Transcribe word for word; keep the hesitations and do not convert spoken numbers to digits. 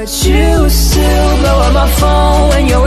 But you still blow up my phone when you're